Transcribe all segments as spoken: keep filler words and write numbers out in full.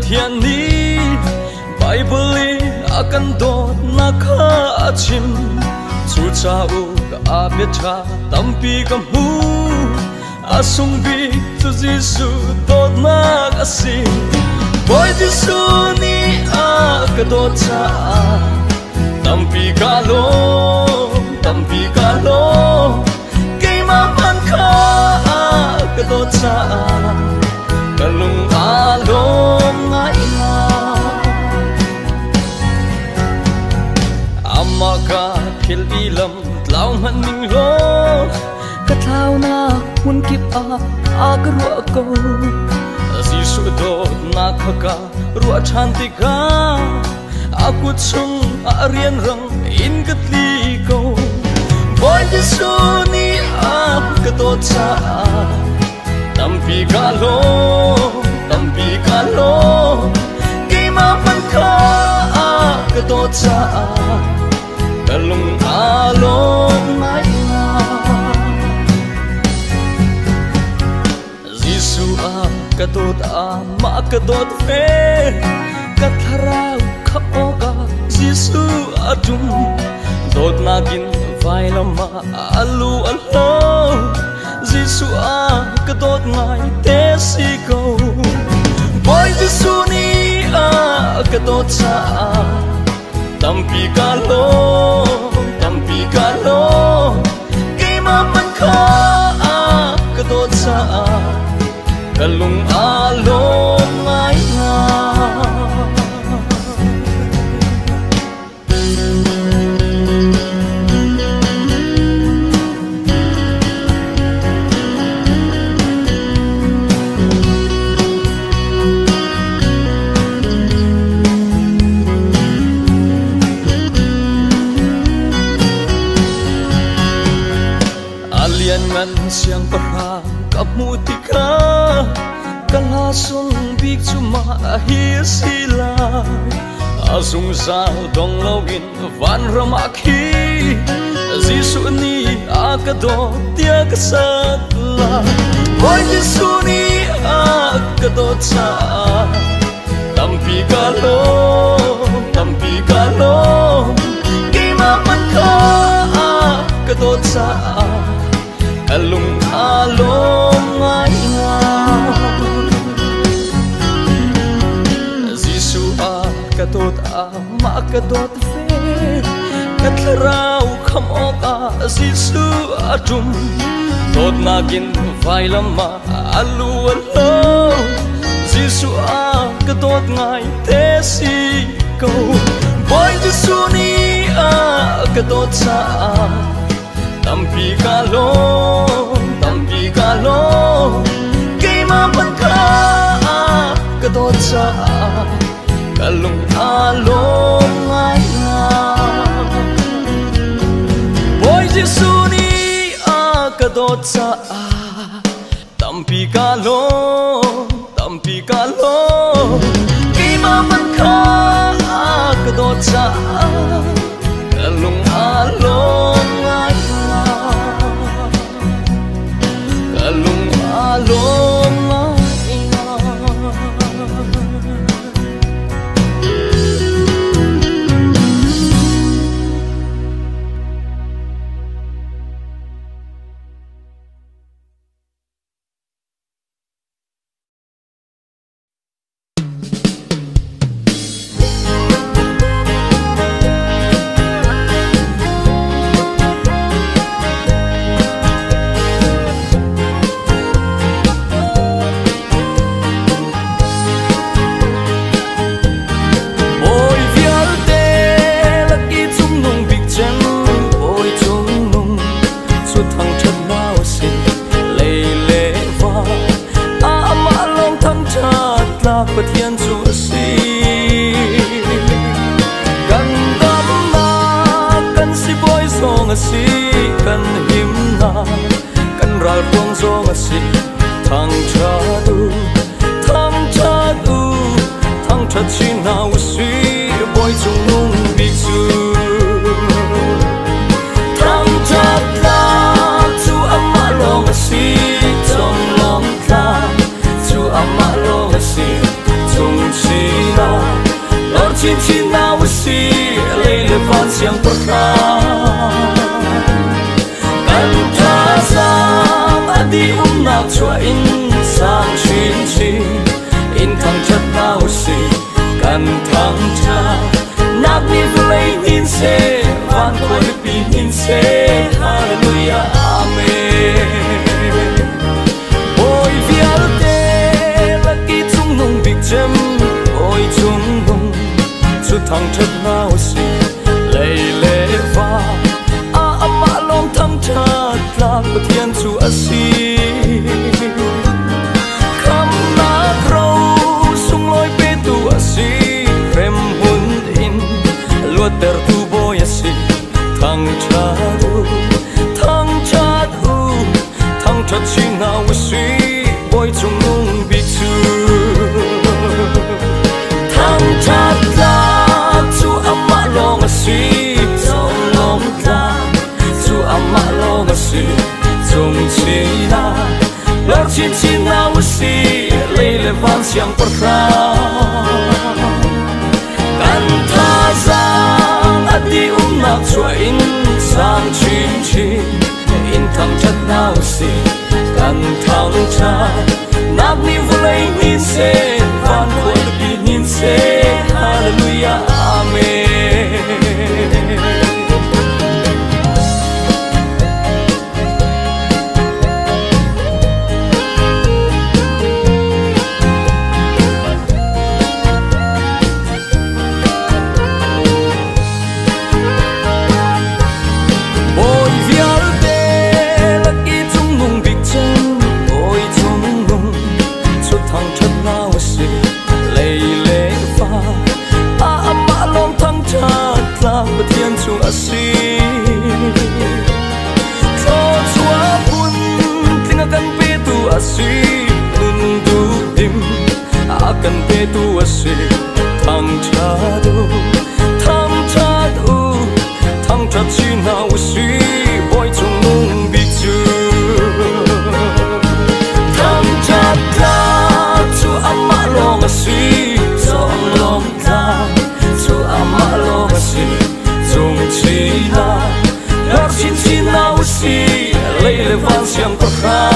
thian ni Bible akan dot na kha chin chu cha u ka abetha tampi kam hu asung bi chu Giêsu dot na asi boy Giêsu ni a ka dot cha tampi ka lo tampi ka lo ke ma pan kha ka dot cha kalung along ngai na amaka khil ilam tlau man ning lo ka thau na hun kip a a ka ru ko Giêsu do na khaka ru chanti ka aku chung a rian rang in gatli ko boy Giêsu ni a ka do cha tampi ka lo tampi ka lo ke ma pan kha ka do cha kalung along mai na Giêsu a ka do ta ma ka do fe ka tharau kha o ka Giêsu atum dot na kin vai lama alu alo Giêsu a ka dot ngai te si ko boy Giêsu ni a ka dot cha tampi ka lo tampi ka lo ke ma pan kha ka dot cha kalung along ngai na ngan siang parang kamutika kala sung big chuma hi sila azung sa dong login van ramakhi Giêsu ni akado tia kasatla boy Giêsu ni akado cha tampi ka lo tampi ka lo ke ma man kha akado cha alung along ngai na Giêsu a ka dot a ma ka dot fe ka tharau kham o ka Giêsu atum dot na kin vai lama alu alo Giêsu a ka dot ngai te si ko boy Giêsu ni a ka dot cha tampi ka lo tampi ka lo ke ma pan kha ka dot cha kalung along ngai na boy Giêsu ni a ka dot cha tampi ka lo tampi ka lo ke ma pan kha ka dot cha kalung along ngai kalung along ngai na bất thiên chúa si cần đắm na cần si boy so nga si cần him na cần ral buông so nga si thang cha du thang cha du thang cha chi nào si boy chung nung big su thang cha la chu amma lo nga si trong lòng ta chu amma lo nga si chung chi chín chín nào xì lấy lời van xiang bờ ra cần tha sang adi um nào cho in sang chín chín in thằng chất nào xì cần thằng cha nát đi lấy in se van khôi bị in se hallelujah amen ôi vial te là kỳ chung nung big gem ôi chung nung chút thằng chất nào xì lấy lệ va a ama long thằng chát là bất thiên chu asi khăm na krau sung loi pe tu asi rem hun in luat ter tu boy asi thằng chát u thằng chát u thằng chát chi nào asi boy chung nung big chu thằng chát la chu ama long asi trong long ta chu ama long asi trong chi na lor chin chin na asi lấy le van xiang por ra kan tha giang adi um na chua in sang chin chin in thang chat na asi kan thang cha nap ni vulai in se van khoi bi in se hallelujah amen asi cho chúa bun tiếng akan pe tu asi nun du dim akan pe tu asi thang cha du thang cha du thang cha chi nào asi boy chung nung bi chu thang cha ta chu ama long asi trong long ta chu ama long asi chung chi na lor chin chin nào xì lấy lời van xiang bờ ra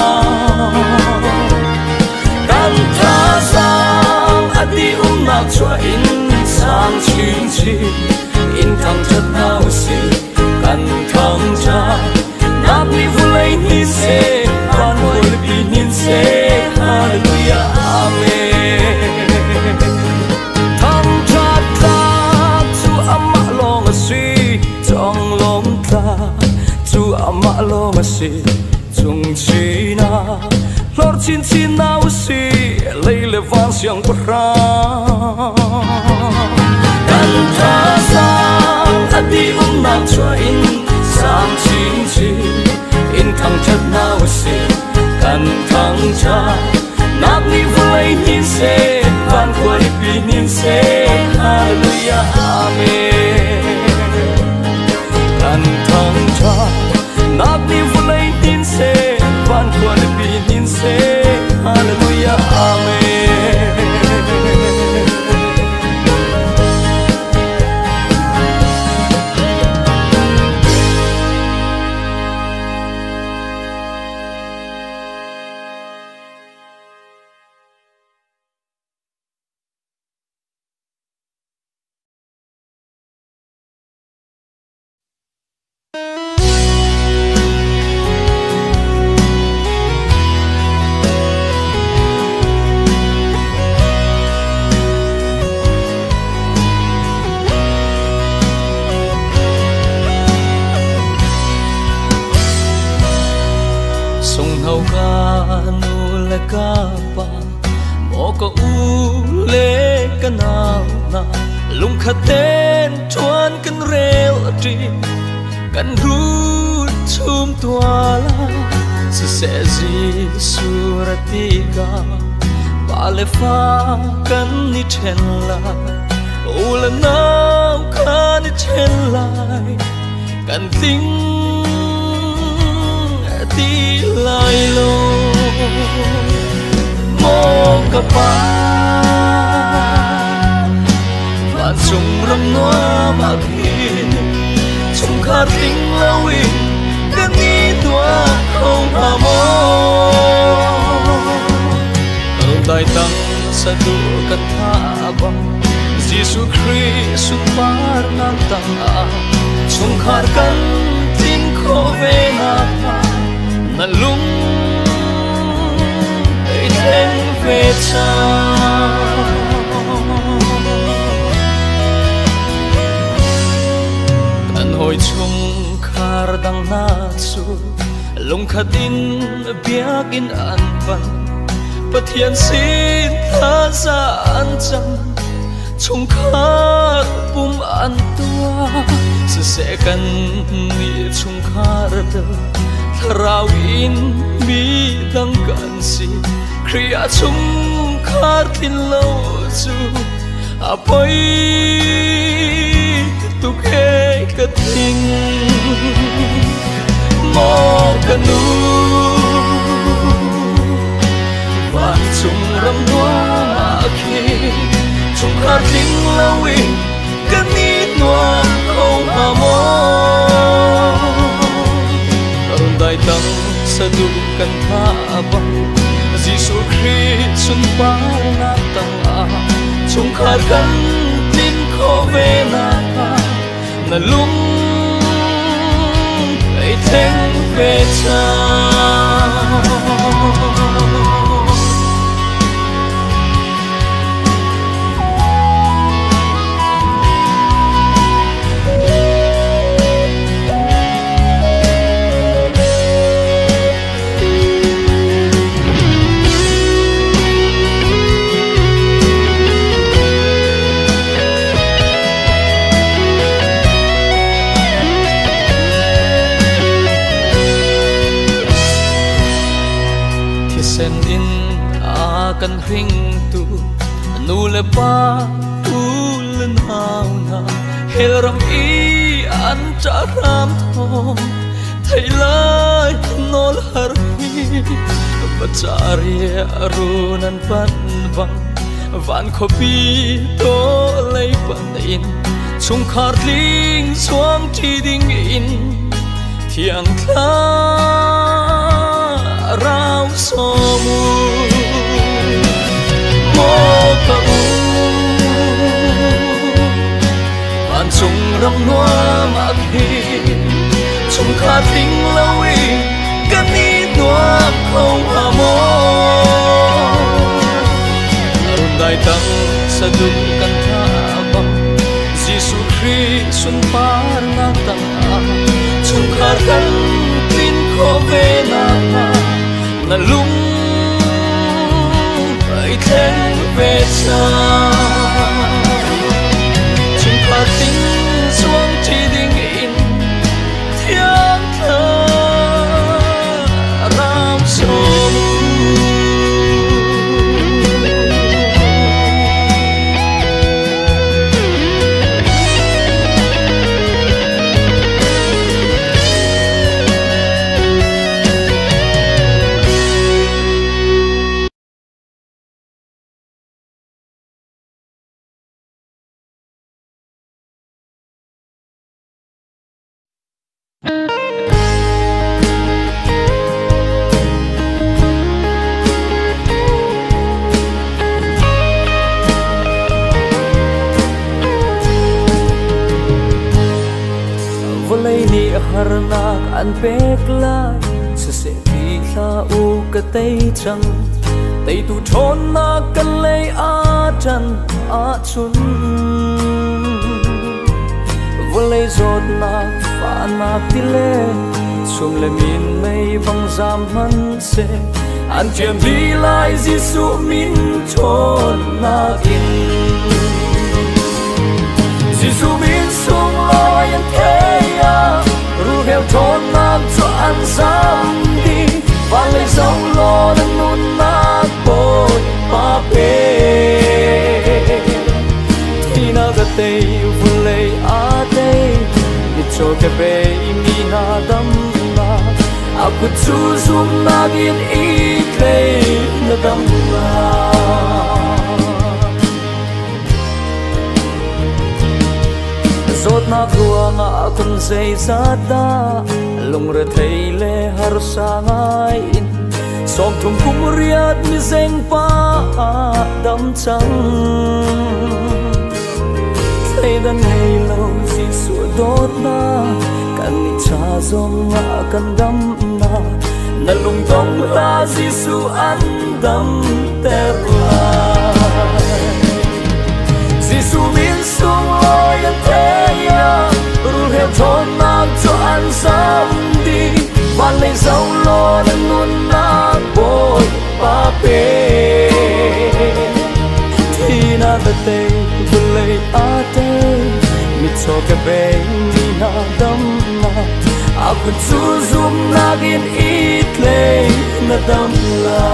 kan tha sang adi um na chua in sang chin chin in thang chất nào xì kan thang cha nap ni vulai ni se van hoi bi nin se hallelujah amen thang cha ta chu ama long asi trong lom ta chu ama long asi chung chi na lor chin chin na asi lấy le van xiang bờ ra kan tha sang adi um na chua in sang chin chin in thang chất na asi kan thang cha nap ni vulai ni se van khoi bi nin se hallelujah amen kan thang cha nap ni vulai nin se van khoi bi nin se hallelujah amen lung khát tên chuan kan reo tri kan ru chum tua la se se zi suratika pale fa kan ni chen la ula nau kan ni chen lai kan ting ti lai lo mo ka pa van sum noa mà khi chung khát tình lâu in cái ní tua không hà mô đại tăng sa du kan tha bang Giêsu Christ par nam tang chung khát kan tin kho về na na lung ai thêm về cha kan hồi chung khar dang na chu lung khatin biak in an pan Pathian xin tha ra an chăng chung khát bum an tua se se kan ni chung khát da tharau in mi dang kan si kriya chung khát tin lo chu apai tu ke ka ting mo kanu Vạn chung ram noa mà khi chung khát tình lâu in cái ní noa không hà mô ơn đại tăng sa du kan tha bang Giêsu Christ sun pa na tang chung khát kan tin kho về na na lung ai thèn về cha sen in a kan hring tu nu le pa tu len hau na hel ram i an cha ram thom thai lai nol har hi bachari arunan pan bang van khopi to lei pan in chung khát ling xuang chi ding in thiang tha rau somu mo ka u van chung ram noa ma khi chung khát tình lâu in cái ní noa không hà mô đại tăng sa du kan tha bang Giêsu Christ sun par na tang chung khát kan tin kho về na na lung ai thêm về cha chung khát tình xuống chỉ định in thiang thơ ram sâu harnak an pek lai se se ti la u ka tei chang tei tu thon na kan lei a chan a chun volei zot na fa na pile sum le min mei bang zam man se an chem đi lai Giêsu min thon na in Giêsu min sung lo yan theya ru heo thon na cho an sam đi và lấy sông lo đang nôn nát bồi ba pe thì na gật tây vui lấy a tây đi cho cái pe mi na đâm na aku chu zoom na gin i play na đâm na zot na ruang a kun sei zata lung re thei le har sangai in som thum kum riat mi zeng pa dam chang thei dan nei lo si su dot na kan ni cha zong a kan dam na na lung dong la si su an dam ter la si su min sung loi an te ya ru he thon na cho an sam di van lei zau lo na nun na boy pa pe thi na ta te vun lei a te mi cho ke be ni na dam na a kun chu zum na gin it le na dam la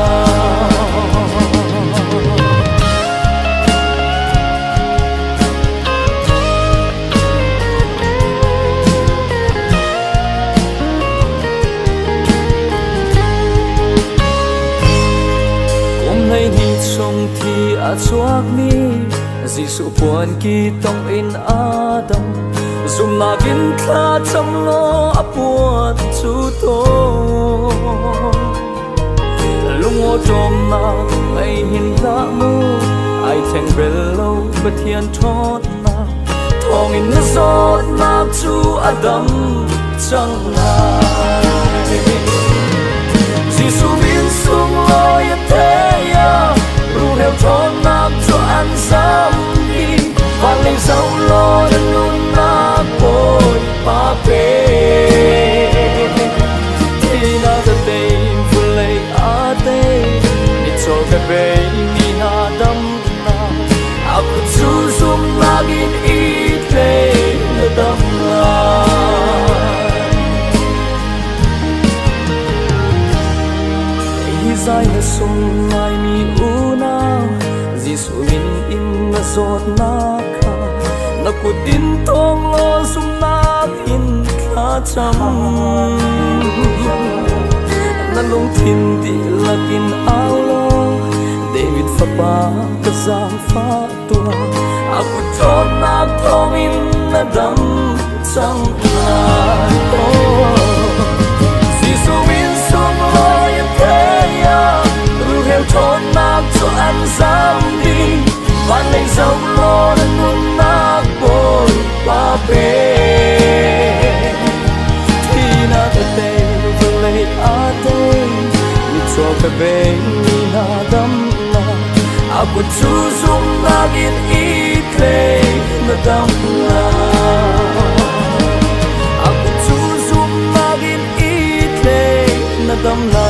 song thi a chuak mi Giêsu puan ki tong in adam zum na gin thla cham lo a puan chu to lungo tom na ai hin la mu ai theng bel lo pathian thot na thong in na zot na chu adam chang na Giêsu bin sung lo ya te ya ru heo thon nam cho an sam đi và lấy dấu lo đến luôn na bồi pa pe thì na ta te vui lấy a te ni cho cái be ni na dam na a ku chu zum na gin i te na dam la Zai na sung ngai mi u na Giêsu min in na zot na kha na ku tin tong lo sum na in kha cham na lung thin ti lakin ao lo David fa pa ka za fa tua a ku thon na thong in na dam chang na Giêsu min sung lo ya te ru heo thon nam cho an sam đi van lấy dấu lo đến nun na bồi pa pe thì na ta te vun lấy a te ni cho cái be ni na dam na a ku chu zum na gin i tle na dam la a ku chu zum na gin i tle na dam la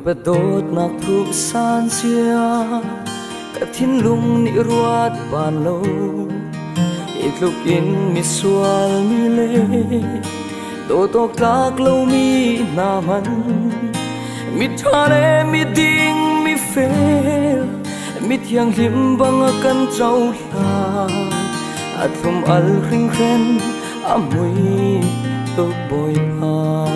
bật đốt nạc thu san xia cả thiên lung ni ruat ban lâu ít lúc in mi sual mi lê đô tô các lâu mi na man mi thale mi ding mi phê mi thiang lim bang kan trâu la at thum al khring khen amui tô bồi pa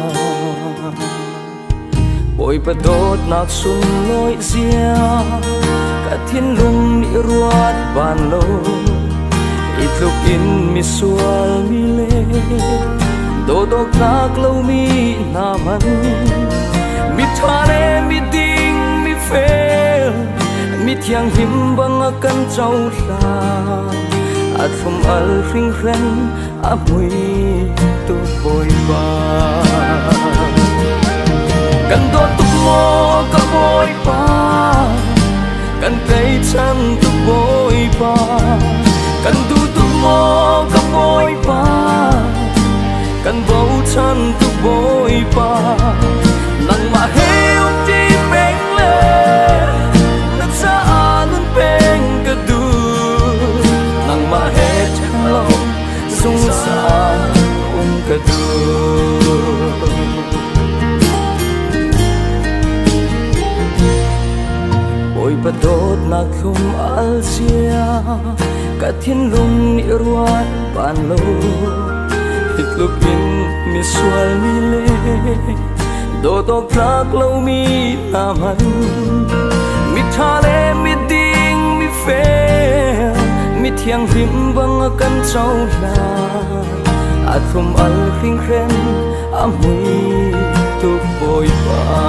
bồi bật đốt nạc sun lối xia cả thiên lung ni ruat ban lâu ít lúc in mi sual mi lê đô tô các lâu mi na man mi thale mi ding mi phê mi thiang him bang kan trâu la at thum al khring khen amui tô bồi pa kan do tu mo ka bồi pa kan tay chân tu bồi pa kan du tu mo ka bồi pa kan bầu chân tu bồi pa nang ma heo ti beng le nang sa nun beng ka du nang ma he chan lo sung sa um ka du bồi bật đốt nạc thum al xia cả thiên lung ni ruat ban lâu ít lúc in mi sual mi lê đô tô các lâu mi na man mi thale mi ding mi phê mi thiang him bang kan trâu la at thum al khring khen amui tu bồi pa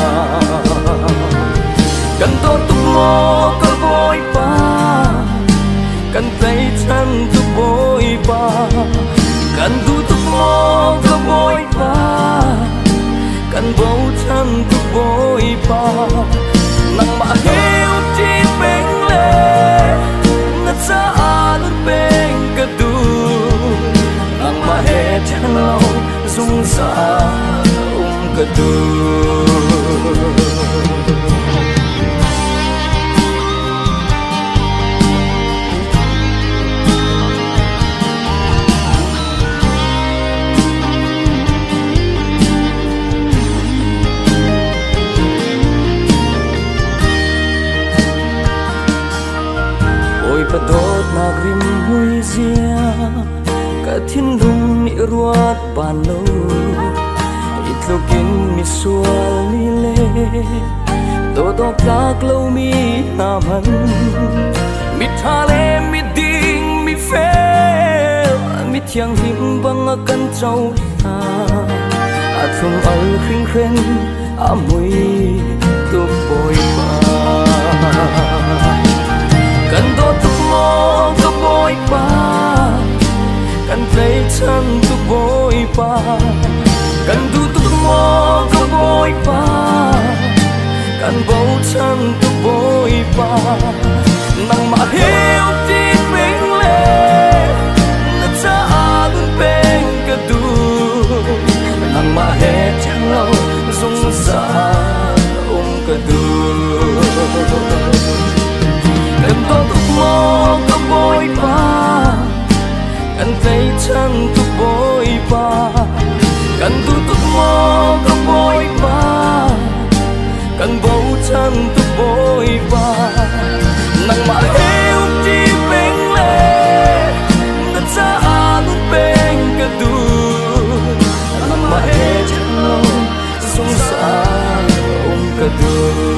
kan do tu mo ka bồi pa kan tay chân tu bồi pa kan du tu mo ka bồi pa kan bầu chân tu bồi pa nang ma heo ti beng le na sa luôn beng ka du nang ma he chan lo sung sa um ka du bật đốt nạc rim hui zia cả thiên lung ni ruat ban lâu ít lúc in mi sual mi lê đô tô các lâu mi na man mi thale mi ding mi phê mi thiang him bang kan trâu la at thum al khring khen amui tu bồi pa kan do tu mo ka bồi pa kan tay chân tu bồi pa kan du tu mo ka bồi pa kan bầu chân tu bồi pa nang ma heo ti beng le na cha luôn beng ka du nang ma he chang lo sung sa um ka du kan do tu mo ka bồi pa kan tay chân tu bồi pa kan du tu mo ka bồi pa kan bầu chân tu bồi pa nang ma heo ti beng le na cha luôn beng ka du nang ma he chan lo sung sa um ka du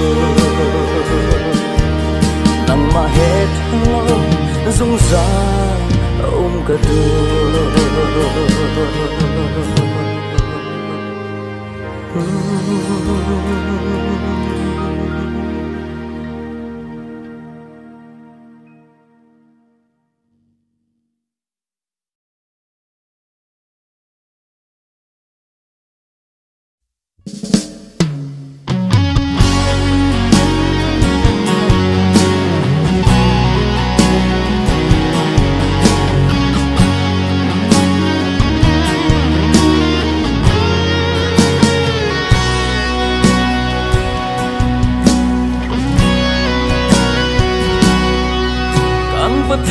nang ma he chan lo sung sa um ka du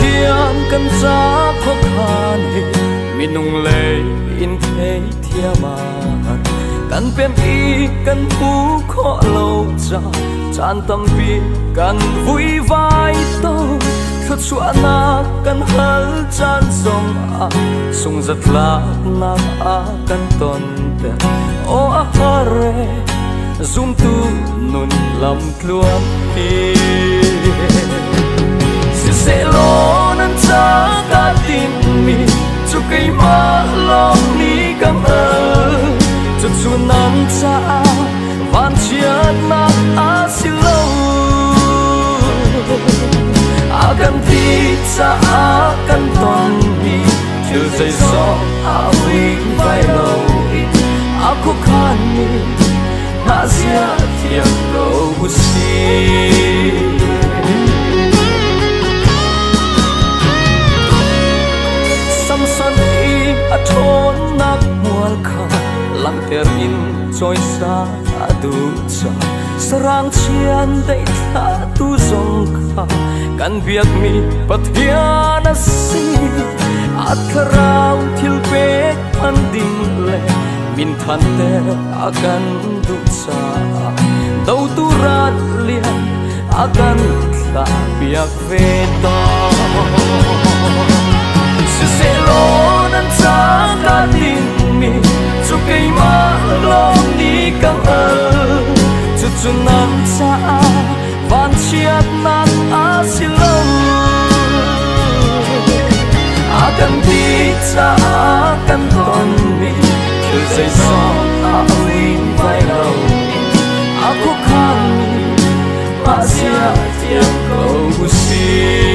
hiền cần giá khó khăn mình nung lệ in thế thia mà cần bên y cần phú khó lâu cha chan tâm bi cần vui vai to thật xóa na cần hal chan song a sung giật la na a cần ton te o a hare zoom tu nun lam tluam hi si se lo nan cha ka tin mi chu kai ma long ni kam a chu chu nan cha van chiat na a si lo a kan ti cha a kan ton mi thil zai so a wi vai lo a ko khan ni na sia thiam lo si sam san i a thon nak mual kha lam ter in choi sa adu cha sarang chian dei tha tu zong kha kan biak mi pathian si atharau thil pe an ding le min than te akan du cha dau tu rat lian akan tha biak ve to se se lo nan cha ka tin mi chu kai ma long ni kang a chu chu nan cha van chiat nan a si lo akan ti cha akan ton mi thil zai so a wi vai lo a ko khan mi ma sia tiang ko si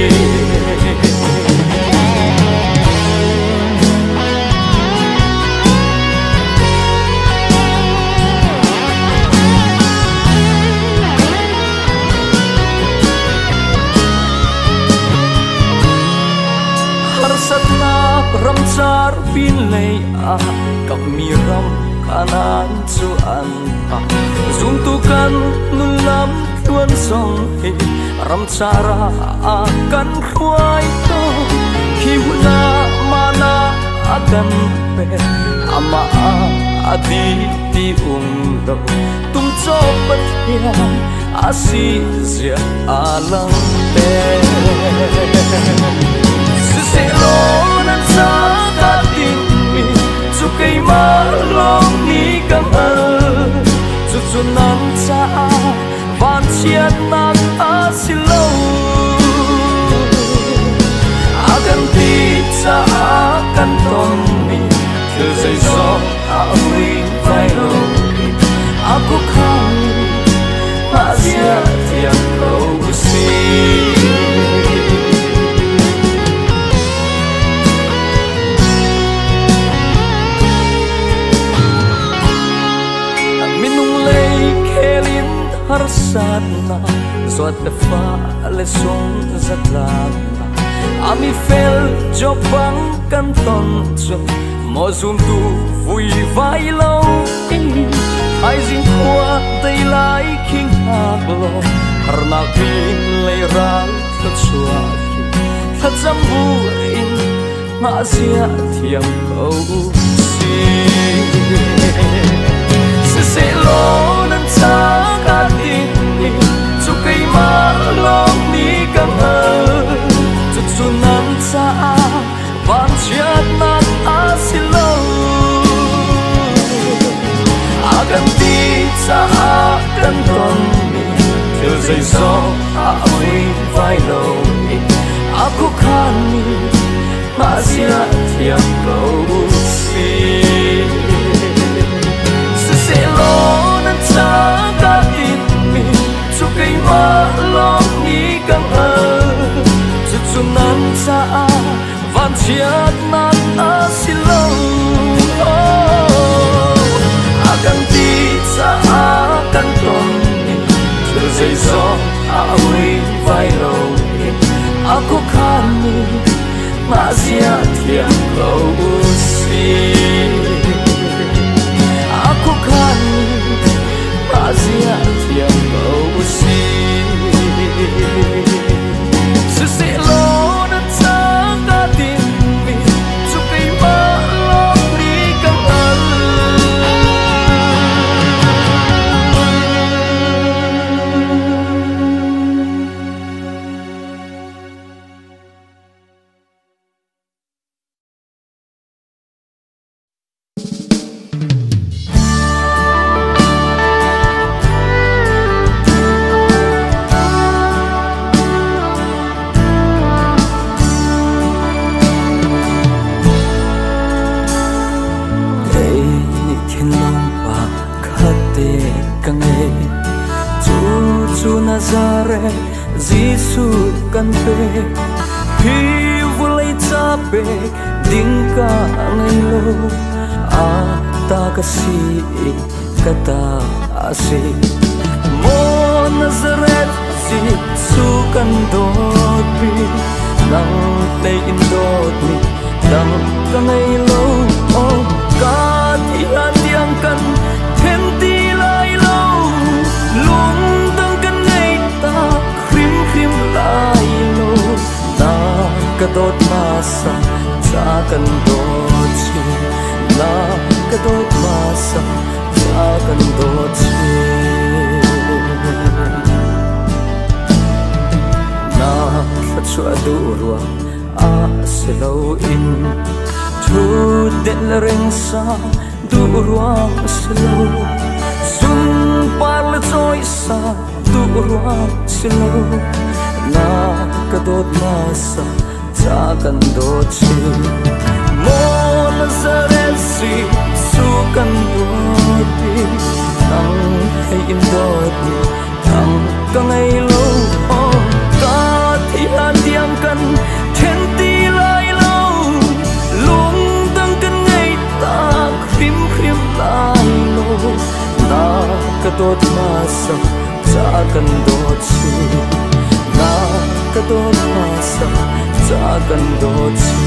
ram char pin lei a kap mi ram kanan chu an pa zum tu kan nun lam tuan song he ram chara a kan khwai to khi na mana akan pe ama a adi ti um do tum cho pat hian a si zia a lang te se se lo nan cha ka tin mi chu kai ma long ni kam a chu chu nan cha van chiat nan a si lo a kan ti cha kan ton mi thil zai so a wi vai lo a ko khan ma sia tiang lo si har sana zot de fa le song zat la ami fel jobang kan ton cho mo zum tu vui vai lo ai jing kwa dei lai king ha lo har na pin le ral ta chua ta cham bu in ma sia thiam ko si se se lo nan cha ka tin ni chu kai ma long ni kam ha chu chu nan cha van chiat nan a si lo a kan ti cha kan ton ni thil zai so a wi vai lo a ko khan ni ma sia thiam ko si se lo nan cha ka tin mi chu kai ma long ni kam a chu chu nan cha van chiat nan a si lo a kan ti cha kan ton ni thil zai so a wi vai lo a ko khan ni ma sia thiam ko si aku kan Asia tiang kau si sesi lo nan Giêsu kan pe hi vulai cha pe ding ka ngai lo a ta ka si ka ta asi mo Nazareth Giêsu kan dot pi nang tay in dot ni nang ka ngai lo o ka ti an diang kan thêm ti lai lo lung tang kan ngai ta khrim khrim lai lo na ka dot ma sa cha kan dot chi na ka dot ma sa cha kan dot chi na sa chua du ruwa a se lo in thu den la reng sa du ruwa se lo sun par le choi sa du ruwa se lo na ka dot ma sa cha kan dot chi mo Nazareth Giêsu kan dot pi nang hay in dot ni thang ka ngai lo o ka thi han diam kan then ti lai lo lung tang kan ngai ta khrim khrim lai lo na ka dot ma sa cha kan dot chi na ka dot ma sa cha kan dot chi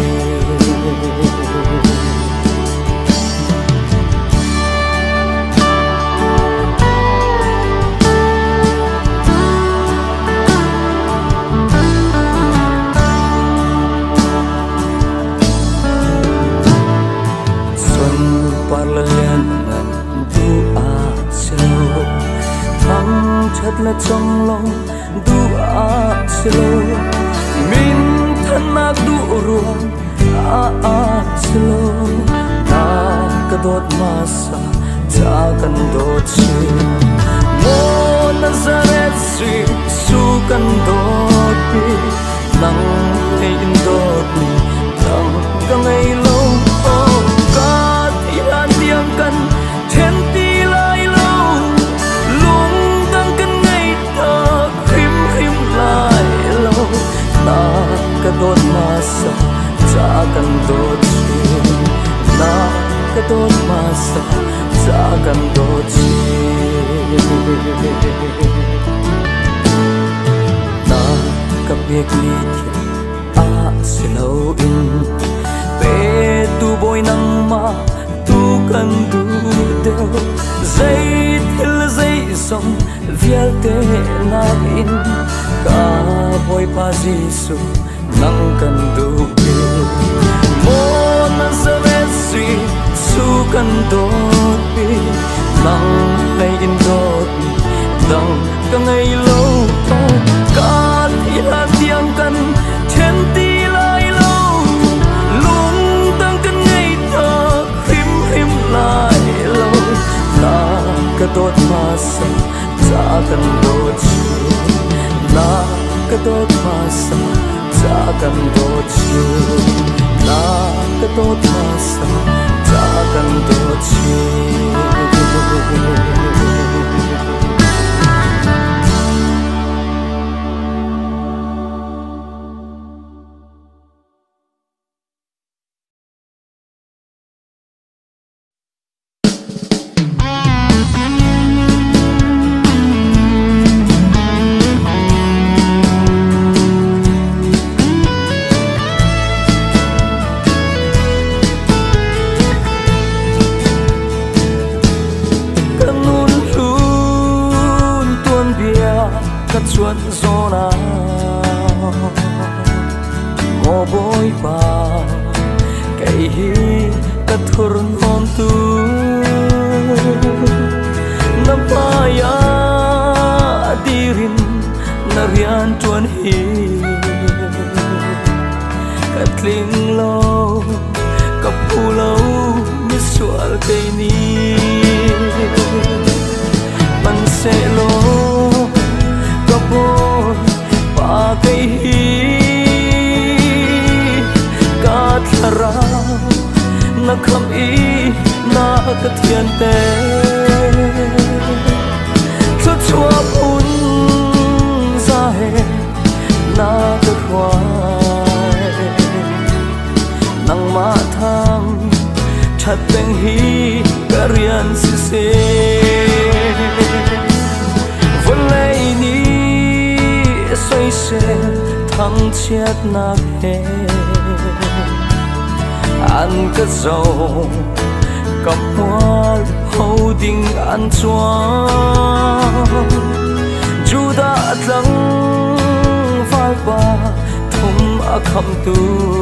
thật là trong lòng du áp selo min thân ác du ruộng a a selo na ka dot masa cha kan dot chi mo Nazareth Giêsu kan dot pi nang hay in dot ni nang ka ngai lo o ka ti an diam kan then ti lai lo lung tang kan ngai ta khrim khrim lai lo na ka dot ma sa cha kan dot chi na ka dot ma sa cha kan dot chi na ka bek ni a se lo in pe tu boy nang ma tu kan du deu zai thil zai som vial te na in ka boy pa Giêsu nang kan du pe mo Nazareth Giêsu kan dot pi nang nay in dot dang ka ngai lo ka thi han diang kan then ti lai lo lung tang kan ngai ta khrim khrim lai lo na ka dot ma sa cha kan dot chi na ka dot ma sa cha kan dot chi na ka dot ma sa cha kan dot chi chuan zona mo boy pa kai hi ka thur hom tu na pa ya dirin na rian chuan hi ka tling lo ka pu lo mi sual kai ni man se lo boy pa kai hi ka thara na kham i na ka thian te cho chua pun za he chặt bên hi cả riêng si se vẫn lấy ni xoay xe thăng chết na he ăn cái dầu cặp hoa hậu đình ăn choang dù đã lắng vai ba thùng a khăm tu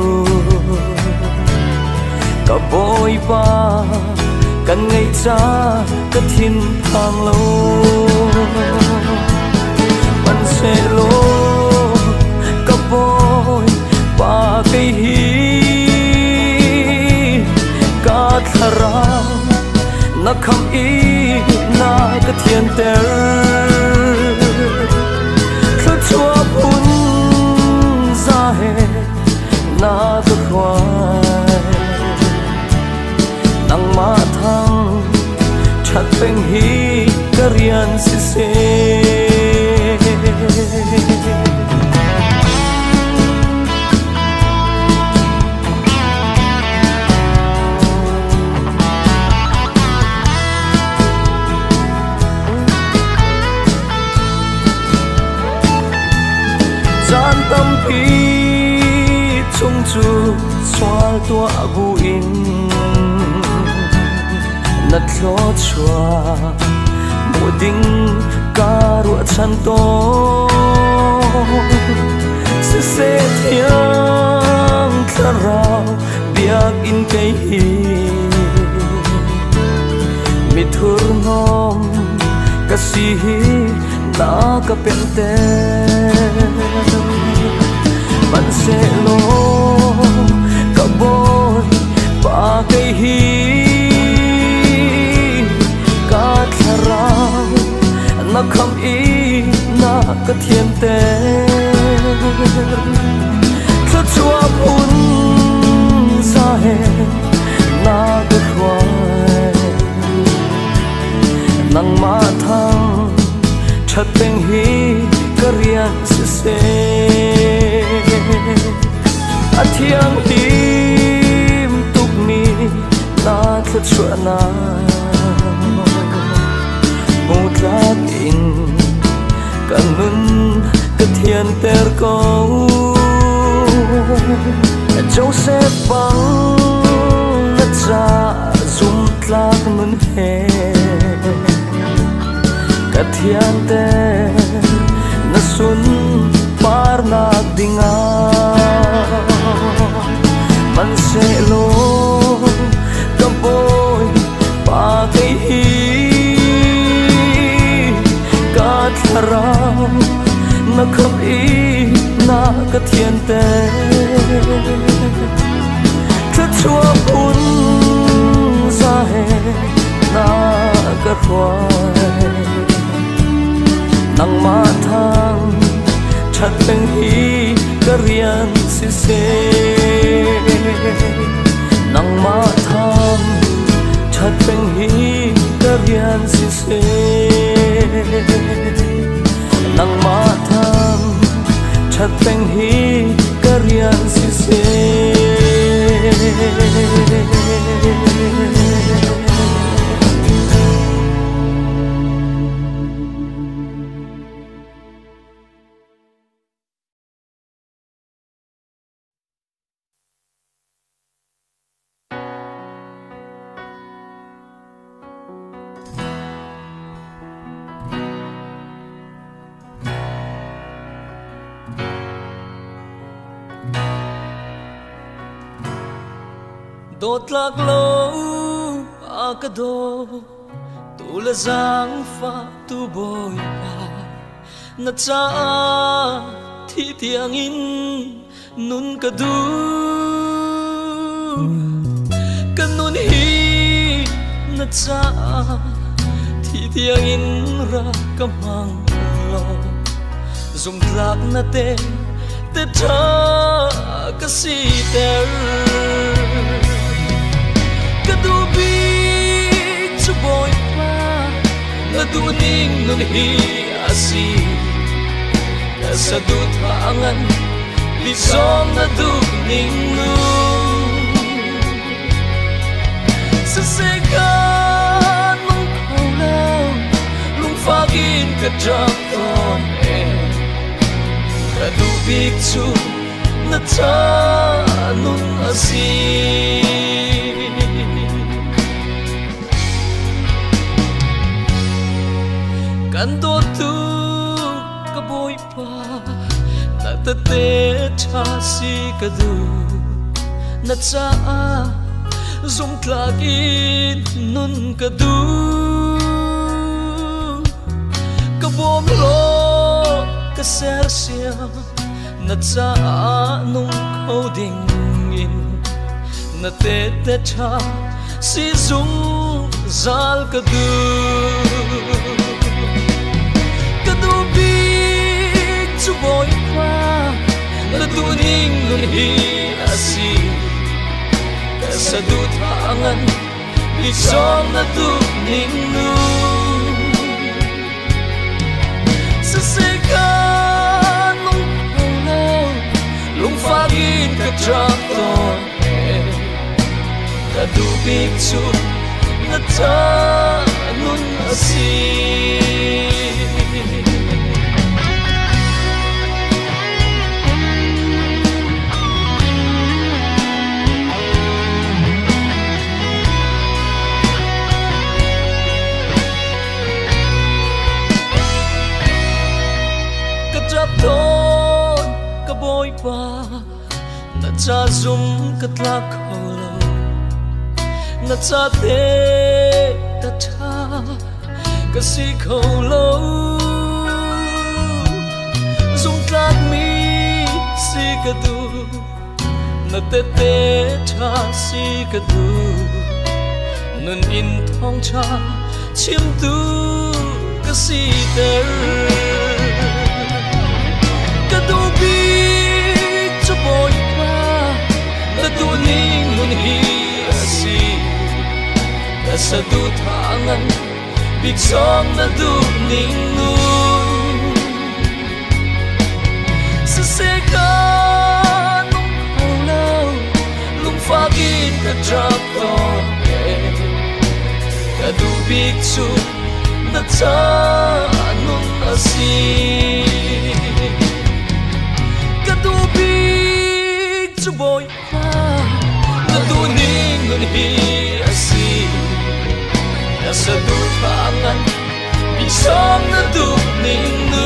cả bôi ba cần ngày cha cái thiên thang lâu mình sẽ lô cả bôi ba cây hi cả thara na khăm ý na cái thiên ter khơi chúa bún ra hè na cái khoai nang ma thang chặt bên hi cái riêng si se gian tâm phi chung chu xoa tua bu in nát lo chua mùa đinh ca ruột chăn to se se thiang thà rau biak in cây hi mi thur nom ca si na ca pente man se lo ca boy ba cây hi ca thara na khăm ý na ca thiên te cho chúa bún ra hè na ca khoai nang ma thang chặt bên hi cả riêng si se a thiang tim tuk mi na thla chua na một lát in cả nun cả thiên ter câu Joseph bang na cha zum tlak nun he cả thiên ter na sun par nak dinga man se lo ka boy pa cây hi ka thara na khăm ý na ka thiên te thất chúa bún ra hè na ka khoai nang ma thang chặt bên hi cả riêng si se nang ma thang chặt bên hi cả riêng si se nang ma thang chặt bên hi cả riêng si se đốt lạc lâu a ka do tu la giang pha tu boy pa na cha thi tiang in nun ka du ka nun hi na cha thi tiang in ra ka mang lo zum lạc na te te cha ka si ter du bi chu boy pa na du ning nun hi asi ka sa du thangan li som na du ning nu drop on air kadubig chu na cha nun asi kan do tu ka boy pa na ta te cha si ka du na cha zum tlagin nun ka du ka bom lo ka ser sia na cha nung khâu ding in na te te cha si zum zal ka du ka du bi chu boy pa na du ning nun hi asi ka sa du thangan bi song na du ning nu sa se ka nung lo lung fagin ka drop on ka du bi chu na ta nun asi ton ka boy pa na cha zum ka tla kholo na cha te ta cha ka si kholo zum tlat mi si ka du na te te cha si ka du nun in thong cha chim tu ka si ter ka du bi chu boy pa na du ning nun hi asi ka sa du thangan big song na du ning nu sa se ka nung lo lung fagin ka drop on ka du big chu na ta nun asi kadubig chu boy pa na du ning nun hi asi na sa du thangan bi song na du ning nu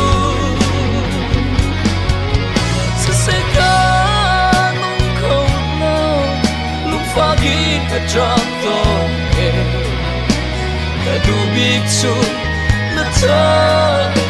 sa se ka nung khâu lo lung fagin ka drop on kadubig chu na ta